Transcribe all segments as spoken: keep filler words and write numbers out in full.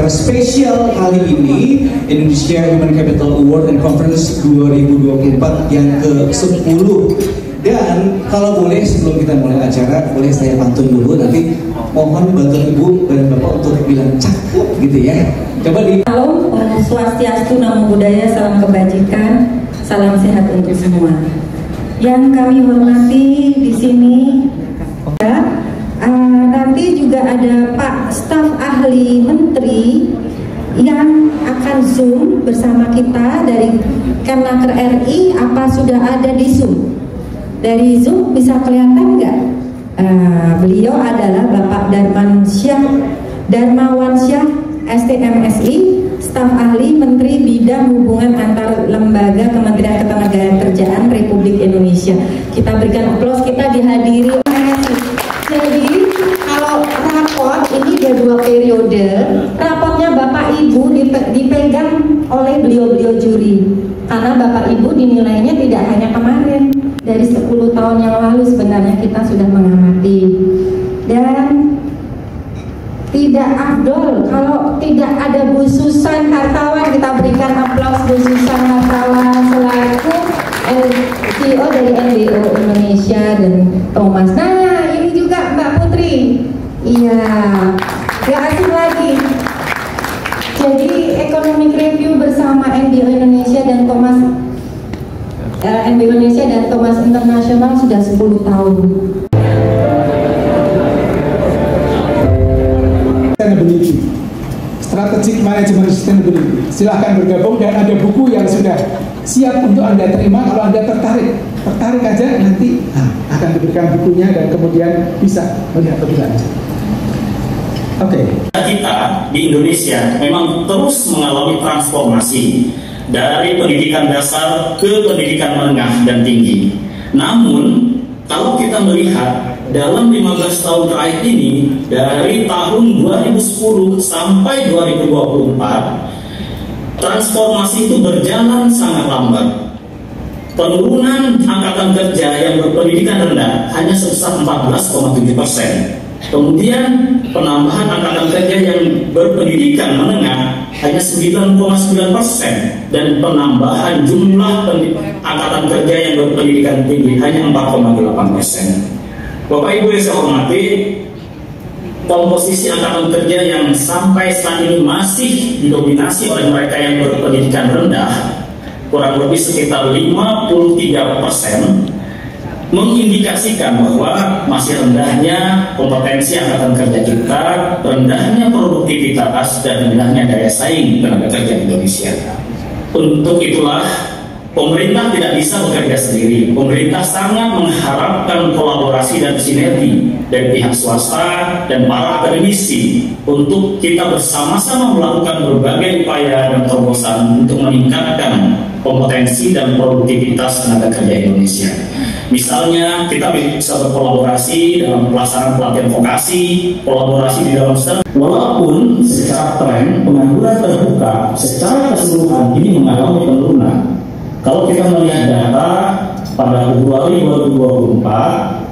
acara spesial kali ini, Indonesia Human Capital Award and Conference dua ribu dua puluh empat yang ke sepuluh. Dan kalau boleh sebelum kita mulai acara, boleh saya pantun dulu, nanti mohon bantu Ibu dan Bapak untuk bilang cakep gitu ya. Coba di Halo, Om Swastiastu, Namo Buddhaya, salam kebajikan, salam sehat untuk semua. Yang kami hormati di sini, ya, uh, nanti juga ada Pak Staf Ahli Menteri yang akan Zoom bersama kita dari Kemenaker R I. Apa sudah ada di Zoom? Dari Zoom bisa kelihatan nggak? Uh, beliau adalah Bapak Darman Syah, Darmawan Syah, S T M S I, Staf Ahli Menteri Bidang Hubungan Antar Lembaga Kementerian Ketenagakerjaan Republik Indonesia. Kita berikan aplaus, kita dihadiri. Jadi kalau raport ini ada dua periode, raportnya Bapak Ibu dipegang oleh beliau-beliau juri. Karena Bapak Ibu dinilainya tidak hanya kemarin, dari sepuluh tahun yang lalu sebenarnya kita sudah mengamati. Dan tidak afdol kalau tidak ada Bu Susan Hartawan. Kita berikan aplaus Bu Susan Hartawan selaku C E O dari N B O Indonesia dan Thomas. Nah, ini juga Mbak Putri. Iya, gak asing lagi. Jadi Economic Review bersama N B O Indonesia dan Thomas uh, N B O Indonesia dan Thomas International sudah sepuluh tahun. Sustainability, Strategic Management Sustainability. Silahkan bergabung dan ada buku yang sudah siap untuk Anda terima. Kalau Anda tertarik, tertarik aja nanti nah, akan diberikan bukunya dan kemudian bisa melihat lebih lanjut. Oke. Okay. Kita di Indonesia memang terus mengalami transformasi dari pendidikan dasar ke pendidikan menengah dan tinggi. Namun kalau kita melihat dalam lima belas tahun terakhir ini, dari tahun dua ribu sepuluh sampai dua ribu dua puluh empat, transformasi itu berjalan sangat lambat. Penurunan angkatan kerja yang berpendidikan rendah hanya sebesar empat belas koma tujuh persen. Kemudian penambahan angkatan kerja yang berpendidikan menengah hanya sembilan koma sembilan persen, dan penambahan jumlah angkatan kerja yang berpendidikan tinggi hanya empat koma delapan persen. Bapak Ibu yang saya hormati, komposisi angkatan kerja yang sampai saat ini masih didominasi oleh mereka yang berpendidikan rendah, kurang lebih sekitar lima puluh tiga persen, mengindikasikan bahwa masih rendahnya kompetensi angkatan kerja kita, rendahnya produktivitas, dan rendahnya daya saing tenaga kerja Indonesia. Untuk itulah pemerintah tidak bisa bekerja sendiri. Pemerintah sangat mengharapkan kolaborasi dan sinergi dari pihak swasta dan para akademisi untuk kita bersama-sama melakukan berbagai upaya dan terobosan untuk meningkatkan kompetensi dan produktivitas tenaga kerja Indonesia. Misalnya, kita bisa berkolaborasi dalam pelaksanaan pelatihan vokasi, kolaborasi di dalam STEM. Walaupun secara tren pengangguran terbuka secara keseluruhan ini mengalami penurunan. Kalau kita melihat data pada Februari dua ribu dua puluh empat,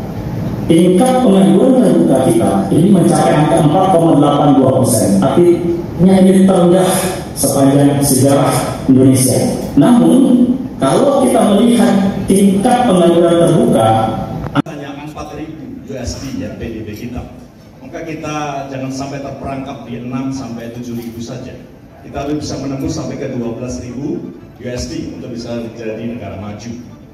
tingkat pengangguran terbuka kita ini mencapai angka empat koma delapan dua persen. Artinya ini terendah sepanjang sejarah Indonesia. Namun, kalau kita melihat tingkat pengangguran terbuka hanya empat ribu U S D ya P D B kita, maka kita jangan sampai terperangkap di enam sampai tujuh ribu saja. Kita harus bisa menembus sampai ke dua belas ribu U S D untuk bisa menjadi negara maju.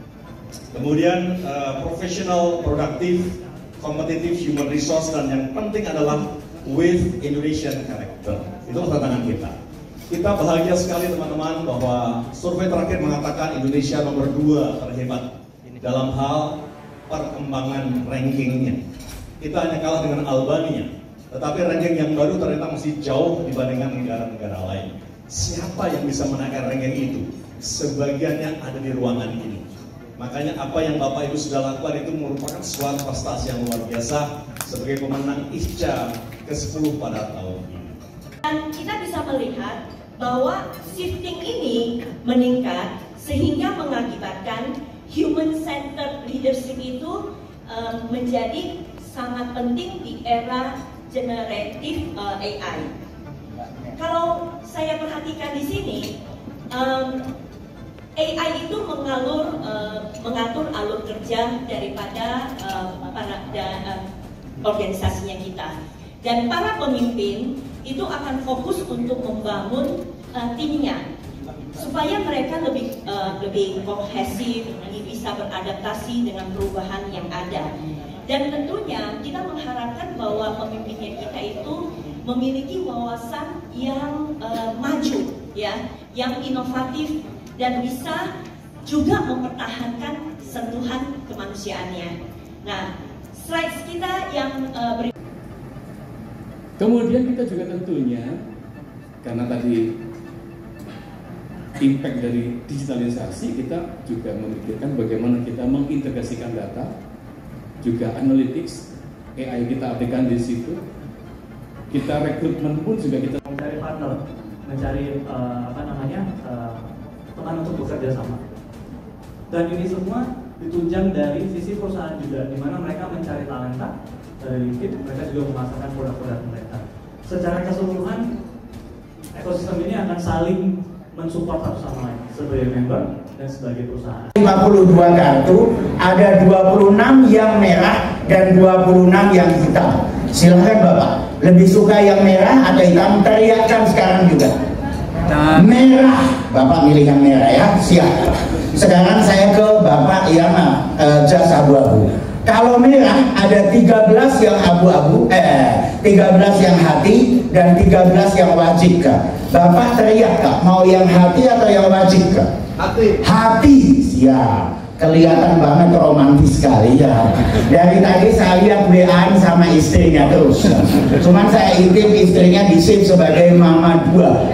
Kemudian uh, professional, produktif, kompetitif, human resource, dan yang penting adalah with Indonesian character. Itu tantangan kita. Kita bahagia sekali teman-teman bahwa survei terakhir mengatakan Indonesia nomor dua terhebat dalam hal perkembangan rankingnya. Kita hanya kalah dengan Albania, tetapi ranking yang baru ternyata masih jauh dibandingkan negara-negara lain. Siapa yang bisa menaikkan ranking itu? Sebagiannya ada di ruangan ini. Makanya apa yang Bapak Ibu sudah lakukan itu merupakan suatu prestasi yang luar biasa sebagai pemenang I C C A ke sepuluh pada tahun ini. Dan kita bisa melihat bahwa shifting ini meningkat sehingga mengakibatkan human centered leadership itu uh, menjadi sangat penting di era generative uh, A I. Kalau saya perhatikan di sini, um, A I itu mengalur, uh, mengatur alur kerja daripada uh, para da, uh, organisasinya kita. Dan para pemimpin itu akan fokus untuk membangun uh, timnya supaya mereka lebih uh, lebih kohesif, lebih bisa beradaptasi dengan perubahan yang ada. Dan tentunya kita mengharapkan bahwa pemimpinnya kita itu memiliki wawasan yang uh, maju, ya, yang inovatif dan bisa juga mempertahankan sentuhan kemanusiaannya. Nah, slides kita yang uh, beri Kemudian kita juga tentunya, karena tadi impact dari digitalisasi, kita juga memikirkan bagaimana kita mengintegrasikan data, juga analytics, A I kita aplikasikan di situ. Kita rekrutmen pun juga kita mencari partner, mencari uh, apa namanya uh, teman untuk bekerja sama. Dan ini semua ditunjang dari sisi perusahaan juga, di mana mereka mencari talenta. Dari tim, mereka juga memasarkan produk-produk mereka. Secara keseluruhan, ekosistem ini akan saling mensupport satu sama lain sebagai member dan sebagai perusahaan. lima puluh dua kartu, ada dua puluh enam yang merah dan dua puluh enam yang hitam. Silahkan Bapak, lebih suka yang merah atau hitam? Teriakkan sekarang juga. Merah, Bapak milih yang merah ya, siap. Sekarang saya ke Bapak yang uh, jas abu-abu. Kalau merah ada tiga belas yang abu-abu, eh tiga belas yang hati dan tiga belas yang wajib Kak. Bapak teriak Kak, mau yang hati atau yang wajib Kak? Hati. Hati, siap. Kelihatan banget romantis sekali ya. Dari tadi saya lihat W A-an sama istrinya terus. Cuman saya intip istrinya di sip sebagai mama dua.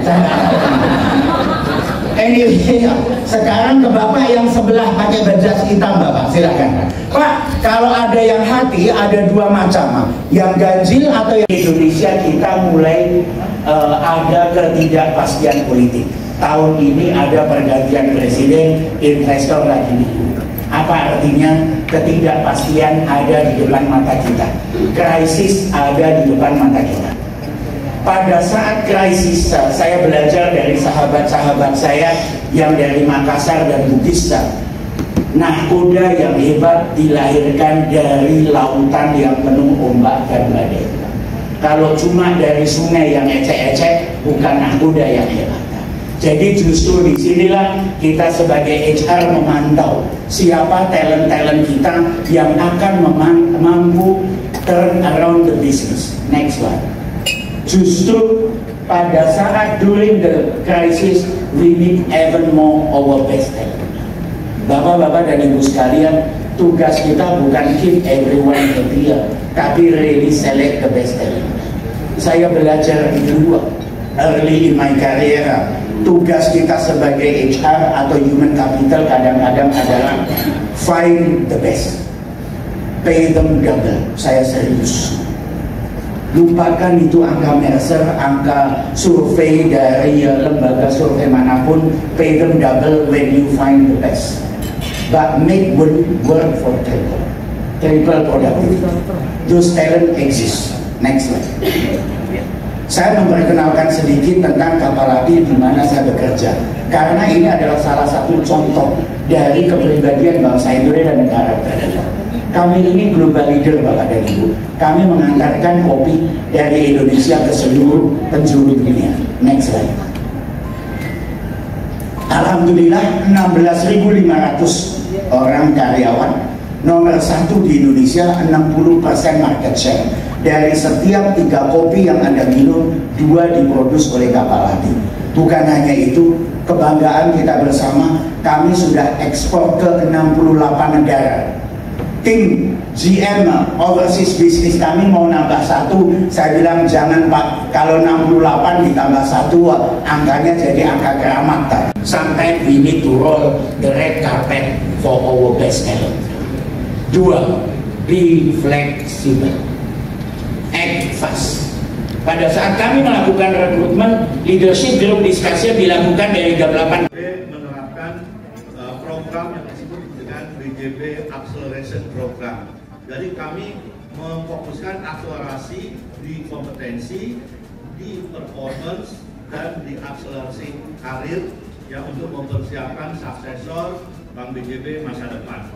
Anyway, sekarang ke Bapak yang sebelah pakai jas hitam Bapak, silakan. Pak, kalau ada yang hati ada dua macam, yang ganjil atau yang Indonesia kita mulai uh, ada ketidakpastian politik. Tahun ini ada pergantian presiden, investor lagi dibuka. Apa artinya? Ketidakpastian ada di depan mata kita, krisis ada di depan mata kita. Pada saat krisis, saya belajar dari sahabat-sahabat saya yang dari Makassar dan Bugista. Nahkoda yang hebat dilahirkan dari lautan yang penuh ombak dan badai. Kalau cuma dari sungai yang ecek-ecek, bukan nahkoda yang hebat. Jadi justru disinilah kita sebagai H R memantau siapa talent-talent kita yang akan mampu turn around the business. Next one. Justru pada saat during the crisis we need even more our best talent. Bapak-bapak dan ibu sekalian, tugas kita bukan keep everyone happy, tapi really select the best talent. Saya belajar dulu early in my career, tugas kita sebagai H R atau human capital kadang-kadang adalah find the best, pay them double. Saya serius. Lupakan itu angka Mercer, angka survei dari lembaga survei manapun. Pay them double when you find the best, but make work for triple triple productivity. Those talent exist. Next slide. Saya memperkenalkan sedikit tentang kapal api di mana saya bekerja, karena ini adalah salah satu contoh dari kepribadian bangsa Indonesia dan negara berdaulat. Kami ini global leader Bapak dan Ibu. Kami mengantarkan kopi dari Indonesia ke seluruh penjuru dunia. Next slide. Alhamdulillah enam belas ribu lima ratus orang karyawan. Nomor satu di Indonesia, enam puluh persen market share. Dari setiap tiga kopi yang Anda minum, dua diproduksi oleh kapal api. Bukan hanya itu, kebanggaan kita bersama, kami sudah ekspor ke enam puluh delapan negara. Tim G M overseas business kami mau nambah satu, saya bilang jangan Pak, kalau enam puluh delapan ditambah satu, angkanya jadi angka keramat. Sometimes we need to roll the red carpet for our best talent. Dua, be flexible, act fast. Pada saat kami melakukan rekrutmen, leadership group discussion dilakukan dari jam delapan. Menerapkan uh, program yang disebut dengan B J B Acceleration Program. Jadi kami memfokuskan akselerasi di kompetensi, di performance, dan diakselerasi karir ya untuk mempersiapkan suksesor Bank B J B masa depan.